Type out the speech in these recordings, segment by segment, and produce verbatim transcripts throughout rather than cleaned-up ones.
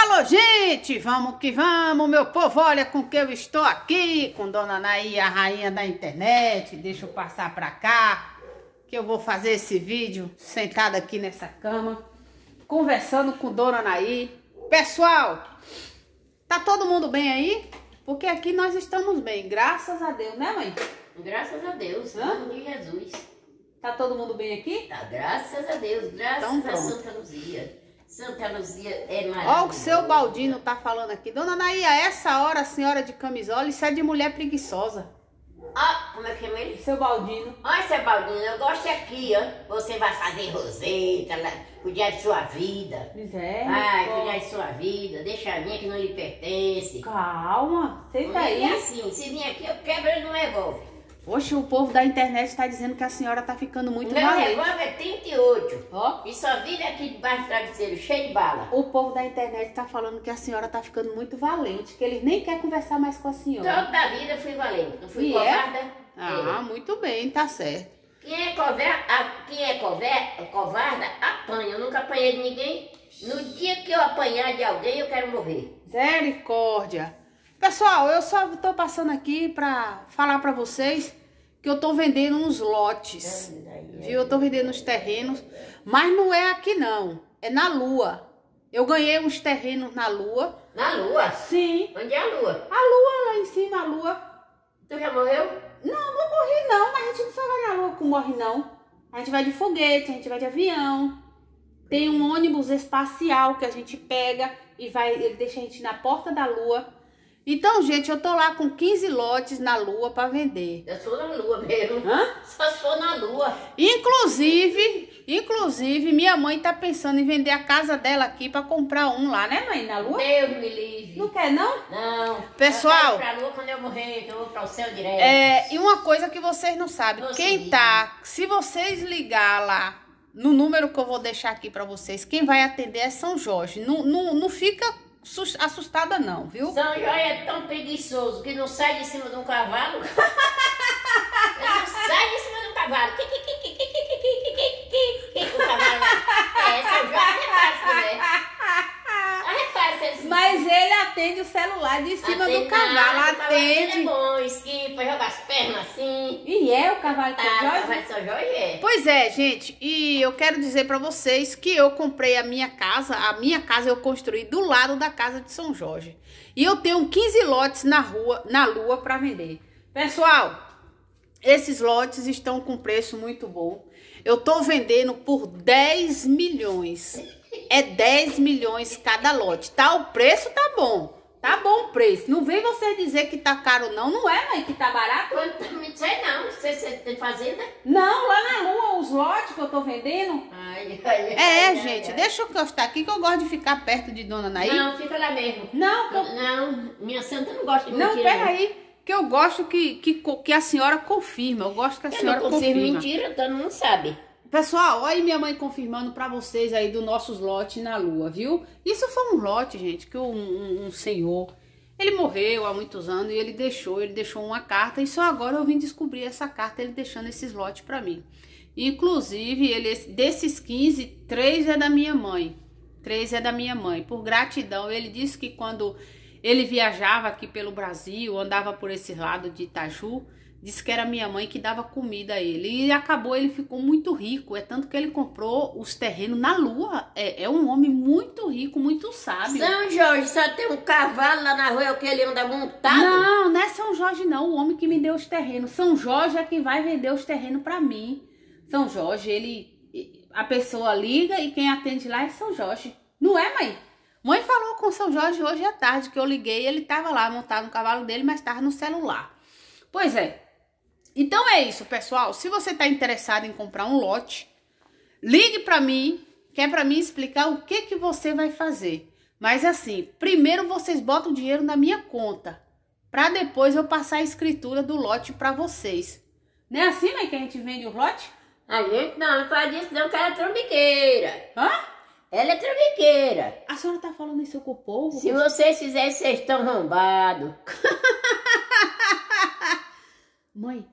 Alô, gente, vamos que vamos, meu povo, olha com que eu estou aqui, com Dona Anaí, a rainha da internet. Deixa eu passar pra cá, que eu vou fazer esse vídeo sentada aqui nessa cama, conversando com Dona Anaí. Pessoal, tá todo mundo bem aí? Porque aqui nós estamos bem, graças a Deus, né, mãe? Graças a Deus, em nome de Jesus. Tá todo mundo bem aqui? Tá, graças a Deus, graças Então, a Santa Luzia. Santa Luzia é maravilhosa. Ó, o seu Baldino tá falando aqui. Dona Anaí, a essa hora a senhora de camisola, isso é de mulher preguiçosa. Ah, como é que chama ele? Seu Baldino. Olha, seu Baldino, eu gosto aqui, ó. Você vai fazer roseta, lá, cuidar de sua vida. Miséria. Vai, cuidar de sua vida. Deixa a minha que não lhe pertence. Calma, senta Não aí. é assim, se vir aqui eu quebro ele no revólver. Poxa, o povo da internet está dizendo que a senhora tá ficando muito Meu valente. revólver é trinta e oito. Ó, E só vive aqui debaixo do travesseiro, cheio de bala. o povo da internet tá falando que a senhora tá ficando muito valente, que eles nem querem conversar mais com a senhora. Toda a vida eu fui valente. Não fui E é? covarda. Ah, É. muito bem, tá certo. Quem é, covar, a- quem é covar, covarda, apanha. Eu nunca apanhei de ninguém. No dia que eu apanhar de alguém, eu quero morrer. Misericórdia. Pessoal, eu só tô passando aqui pra falar pra vocês que eu tô vendendo uns lotes, viu? Eu tô vendendo uns terrenos, mas não é aqui não, é na Lua. Eu ganhei uns terrenos na Lua. Na lua? Sim. Onde é a lua? A Lua lá em cima, a Lua. Tu já morreu? Não, não morri não, mas a gente não só vai na Lua que morre não. A gente vai de foguete, a gente vai de avião. Tem um ônibus espacial que a gente pega e vai, ele deixa a gente na porta da Lua. Então, gente, eu tô lá com quinze lotes na Lua para vender. Eu sou na lua mesmo. Hã? Só sou na lua. Inclusive, inclusive, minha mãe tá pensando em vender a casa dela aqui para comprar um lá, né, mãe, na Lua? Deus me livre. Não quer, não? Não. Pessoal, eu quero ir pra lua quando eu morrer, que eu vou para o céu direto. É, e uma coisa que vocês não sabem, Vou quem seguir. tá, se vocês ligar lá no número que eu vou deixar aqui para vocês, quem vai atender é São Jorge. Não, não, não fica sus- assustada não, viu? São Jorge é tão preguiçoso que não sai de cima de um cavalo. Ele não sai de cima de um cavalo. Que, que, que, que, que, que, que, que, que, que, que, o cavalo lá. É, São Jorge repara se mulher. Repara se eles... Mas ele atende o celular de cima Atende do cavalo, nada, o cavalo dele atende. é bom, esquipa, joga as pernas assim. E é o cavalo de São Ah, o Jorge? cavalo de São Jorge é. Pois é, gente, e eu quero dizer pra vocês que eu comprei a minha casa, a minha casa eu construí do lado da casa de São Jorge. E eu tenho quinze lotes na rua, na Lua para vender. Pessoal, esses lotes estão com preço muito bom. Eu tô vendendo por dez milhões. É dez milhões cada lote. Tá, o preço tá bom. Tá bom o preço. Não vem você dizer que tá caro não, não é, mãe, que tá barato? Quanto me sei não, você, você tem fazenda? Não, lá na Lua, os lotes que eu tô vendendo. Ai, ai, É, ai, gente, ai. deixa eu encostar aqui que eu gosto de ficar perto de Dona Anaí. Não, fica lá mesmo. Não, que eu- Não, minha santa não gosta de não, mentira. pera aí, que eu gosto que, que, que a senhora confirma. Eu gosto que a Eu senhora não confirmo confirma. mentira, todo mundo sabe. Pessoal, olha aí minha mãe confirmando pra vocês aí dos nossos lotes na Lua, viu? Isso foi um lote, gente, que um, um, um senhor, ele morreu há muitos anos e ele deixou, ele deixou uma carta e só agora eu vim descobrir essa carta, ele deixando esses lotes pra mim. Inclusive, ele, desses quinze, três é da minha mãe. Três é da minha mãe. Por gratidão, ele disse que quando ele viajava aqui pelo Brasil, andava por esse lado de Itaju, disse que era minha mãe que dava comida a ele. E acabou, ele ficou muito rico. É tanto que ele comprou os terrenos na Lua. É, é um homem muito rico, muito sábio. São Jorge, só tem um cavalo lá na rua, é o que ele anda montado? Não, não é São Jorge não, o homem que me deu os terrenos. São Jorge é quem vai vender os terrenos pra mim. São Jorge, ele, a pessoa liga e quem atende lá é São Jorge. Não é, mãe? Mãe falou com São Jorge hoje à tarde, que eu liguei, ele tava lá montado no cavalo dele, mas tava no celular. Pois é. Então é isso, pessoal. Se você tá interessado em comprar um lote, ligue pra mim, que é pra mim explicar o que que você vai fazer. Mas assim, primeiro vocês botam o dinheiro na minha conta, pra depois eu passar a escritura do lote pra vocês. Não é assim, mãe, que a gente vende o lote? A gente não, não faz isso não, que ela é trambiqueira. Hã? Ela é trambiqueira. A senhora tá falando isso com o povo? Se vocês fizerem, vocês estão arrombados. Mãe,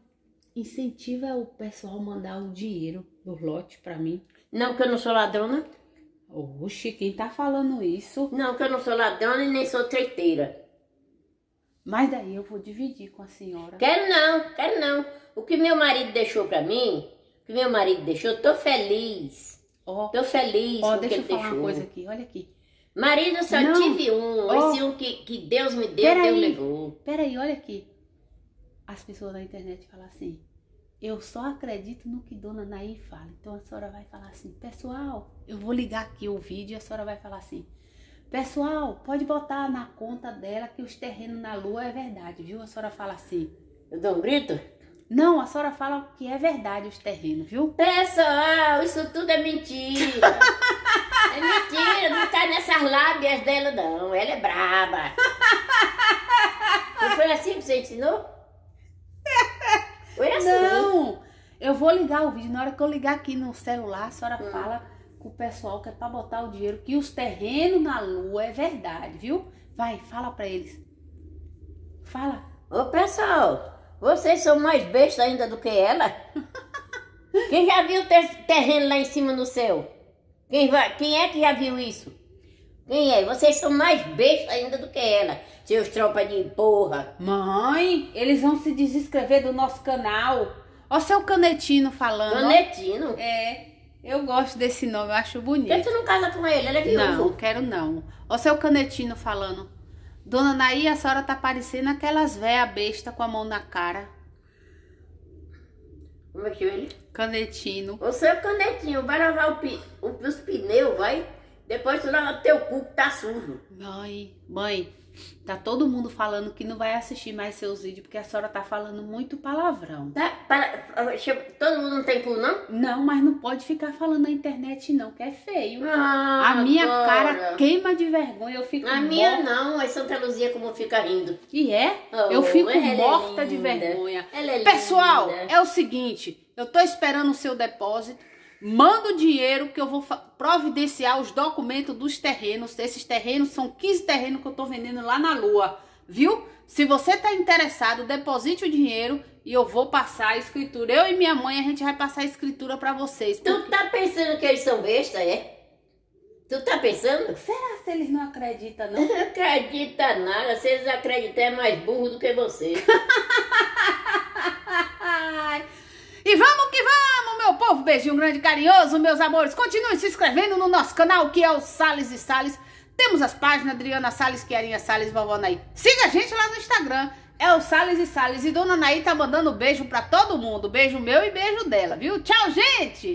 incentiva o pessoal a mandar o dinheiro do lote pra mim. Não, que eu não sou ladrona. Oxe, quem tá falando isso? Não, que eu não sou ladrona e nem sou treiteira. Mas daí eu vou dividir com a senhora. Quero não, quero não. O que meu marido deixou pra mim, o que meu marido deixou, tô feliz. Ó, Tô feliz ó, com o que deixa ele eu falar deixou. uma coisa aqui, olha aqui. Marido eu só Não. tive um, Ó. esse um que, que Deus me deu, Peraí. Deus levou. Peraí, olha aqui. As pessoas na internet falam assim, eu só acredito no que Dona Naí fala. Então a senhora vai falar assim, pessoal, eu vou ligar aqui o vídeo e a senhora vai falar assim, pessoal, pode botar na conta dela que os terrenos na lua é verdade, viu? A senhora fala assim. Eu dou um grito? Não, a senhora fala que é verdade os terrenos, viu? Pessoal, isso tudo é mentira. É mentira, não tá nessas lábias dela não, ela é braba. Não foi assim que você ensinou? Foi assim. Não, eu vou ligar o vídeo. Na hora que eu ligar aqui no celular, a senhora Hum. fala com o pessoal que é pra botar o dinheiro, que os terrenos na lua é verdade, viu? Vai, fala pra eles. Fala. Ô pessoal, vocês são mais bestas ainda do que ela? Quem já viu ter terreno lá em cima no céu? Quem, vai, quem é que já viu isso? Quem é? Vocês são mais bestas ainda do que ela, seus tropas de porra. Mãe, eles vão se desinscrever do nosso canal. Ó seu Canetino falando. ó. Canetino. É, eu gosto desse nome, eu acho Por que bonito. tu não casa com ele? Ele é Não, viúvo. quero não. Ó seu Canetino falando. Dona Naí, a senhora tá parecendo aquelas véia besta com a mão na cara. Como é que ele? Canetino. O seu canetinho, vai lavar o pi, o, os pneus, vai. Depois tu lava teu cu que tá sujo. Mãe, mãe, tá todo mundo falando que não vai assistir mais seus vídeos porque a senhora tá falando muito palavrão. Tá? Para, deixa eu- todo mundo não tem cu, não? Não, mas não pode ficar falando na internet não, que é feio. Ah, A minha agora. cara queima de vergonha, eu fico A minha morta. não, a Santa Luzia como fica rindo. E é? Oh, eu fico ela é morta de linda. vergonha. Ela é Pessoal, linda. é o seguinte, eu tô esperando o seu depósito. Manda o dinheiro que eu vou fa- providenciar os documentos dos terrenos. Esses terrenos são quinze terrenos que eu tô vendendo lá na lua, viu? Se você tá interessado, deposite o dinheiro e eu vou passar a escritura. Eu e minha mãe, a gente vai passar a escritura pra vocês. Tu tá pensando que eles são besta, é? Tu tá pensando? Será que eles não acreditam, não? Não acredita nada, se eles acreditam é mais burro do que você. Ai. E vamos que vamos, meu povo. Beijinho grande e carinhoso, meus amores. Continue se inscrevendo no nosso canal, que é o Salles e Salles. Temos as páginas Adriana Salles, Quiarinha Salles, Vovó Naí. Siga a gente lá no Instagram. É o Salles e Salles. E Dona Naí tá mandando beijo pra todo mundo. Beijo meu e beijo dela, viu? Tchau, gente!